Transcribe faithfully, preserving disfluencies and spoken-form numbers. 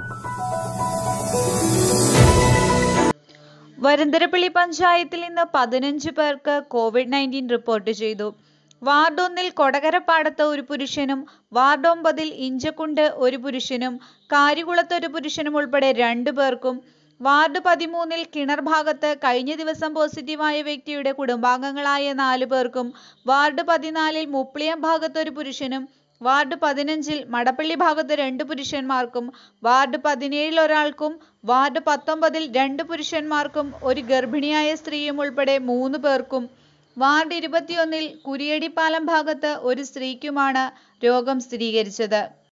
വരന്തരപ്പള്ളി പഞ്ചായത്തിൽ ഇന്ന് പതിനഞ്ച് പേർക്ക് കോവിഡ് നയൻറ്റീൻ റിപ്പോർട്ട് ചെയ്തു. വാർഡ് ഒന്നിൽ കൊടകരപ്പാടത്ത് ഒരു പുരുഷനും വാർഡ് ഒമ്പതിൽ ഇഞ്ചക്കുണ്ട് ഒരു പുരുഷനും കാരികുളത്ത് ഒരു പുരുഷനും ഉൾപ്പെടെ രണ്ടു പേർക്കും, വാർഡ് പതിമൂന്നിൽ കിണർ ഭാഗത്ത് കഴിഞ്ഞ ദിവസം പോസിറ്റീവായ വ്യക്തിയുടെ കുടുംബാംഗങ്ങളായ നാലു പേർക്കും, വാർഡ് പതിനാലിൽ മുപ്ലിയം ഭാഗത്ത് ഒരു പുരുഷനും, വാർഡ് പതിനഞ്ചിൽ മടപ്പള്ളി ഭാഗത്ത് രണ്ട് പുരുഷന്മാർക്കും, വാർഡ് പതിനേഴിൽ ഒരാൾക്കും, വാർഡ് പത്തൊമ്പതിൽ രണ്ട് പുരുഷന്മാർക്കും ഒരു ഗർഭിണിയായ സ്ത്രീയും ഉൾപ്പെടെ മൂന്ന് പേർക്കും, വാർഡ് ഇരുപത്തിയൊന്നിൽ കുരിയടിപ്പാലം ഭാഗത്ത് ഒരു സ്ത്രീക്കുമാണ് രോഗം സ്ഥിരീകരിച്ചത്.